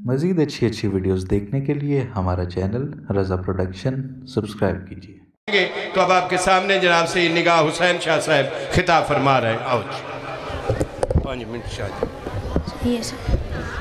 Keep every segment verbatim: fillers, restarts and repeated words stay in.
मज़ीद अच्छी अच्छी वीडियोस देखने के लिए हमारा चैनल रज़ा प्रोडक्शन सब्सक्राइब कीजिए। तो अब आपके सामने जनाब से निगाह हुसैन शाह साहब खिताब फरमा रहे हैं। आओ पाँच मिनट शाह ये सब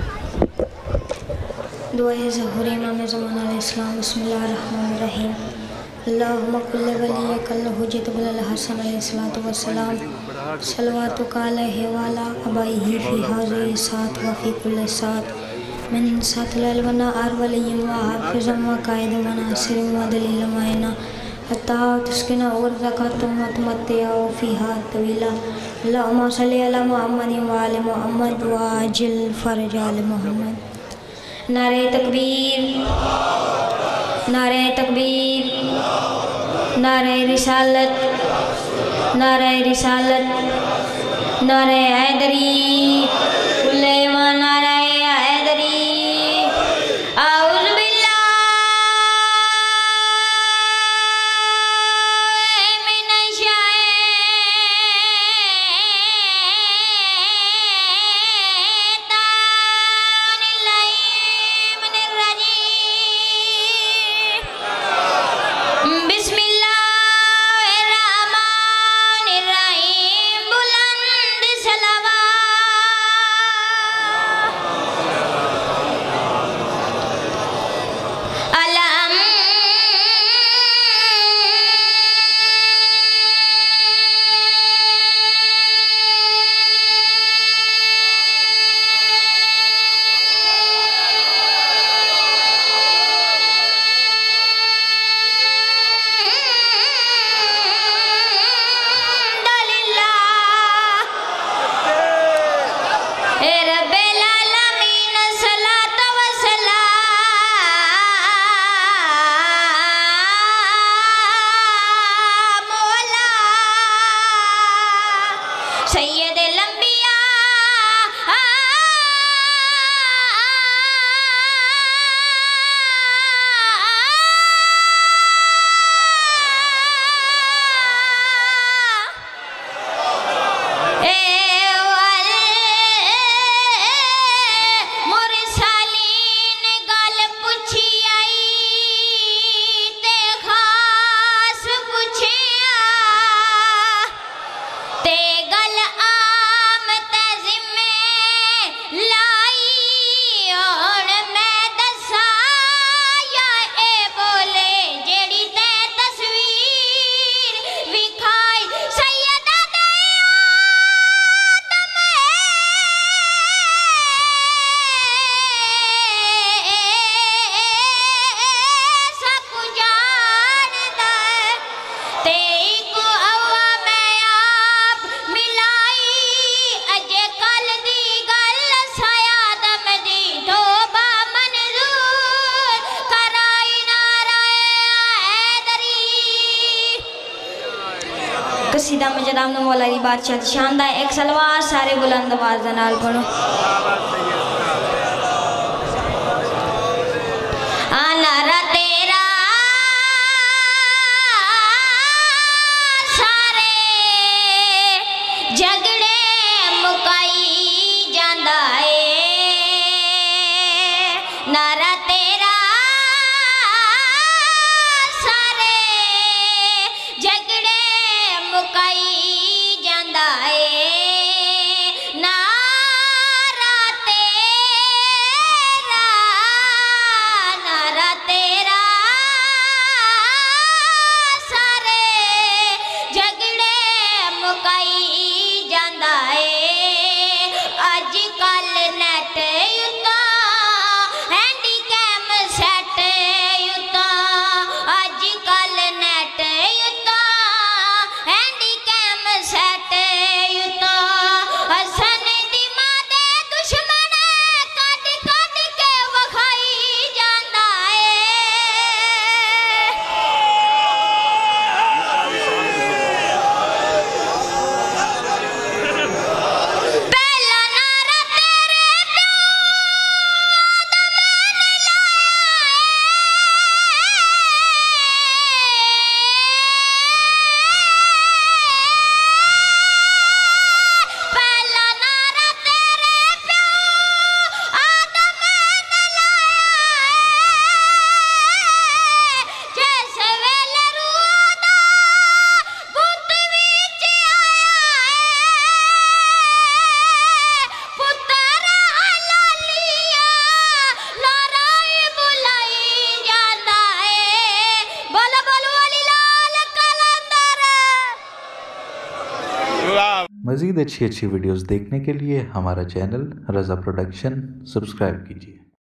दुआ ज़हूर इमाम ज़मान अलैहिस्सलाम बिस्मिल्लाहिर्रहमानिर्रहीम अल्लाहुम्मा कुल्लि वलिय्यकल हुज्जत बिल हसन अलैहिस्सलातु वस्सलाम सल्लल्लाहु अलैहि व अला अबाइही फी हाज़िहि सात व फी कुल्लि सात मिन सातिल वना अरवलिय्यिन व हाफ़िज़न व काइदन व नासिरिन व दलीलन व इना हत्ता तुस्किना और ज़कातुम व तुमत्तिअ फ़ीहा तवीला अल्लाहुम्मा सल्लि अला मुहम्मदिन व आलि मुहम्मद व अजिल फ़रज आलि मुहम्मद। नारे तकबीर, नारे तकबीर, नारे रिसालत, नारे रिसालत, नारे हैदरी, उल्लेमा नारे हैदरी। आउज़ु बिल्लाहि मिनश कसीदा मजदाम न मौला दी बादशाह दी शान दा एक सलवार सारे बुलंद आवाज़ दे नाल पढ़ो। नारा तेरा सारे झगड़े मुकाई जांदा है। नारा तेरा सारे झगड़े मुकाई जांदा है। नारा तेरा, नारा तेरा सारे झगड़े मुकाई जांदा है। अज कल नेट उत्ता हैंडी मज़ीद अच्छी अच्छी वीडियोस देखने के लिए हमारा चैनल रज़ा प्रोडक्शन सब्सक्राइब कीजिए।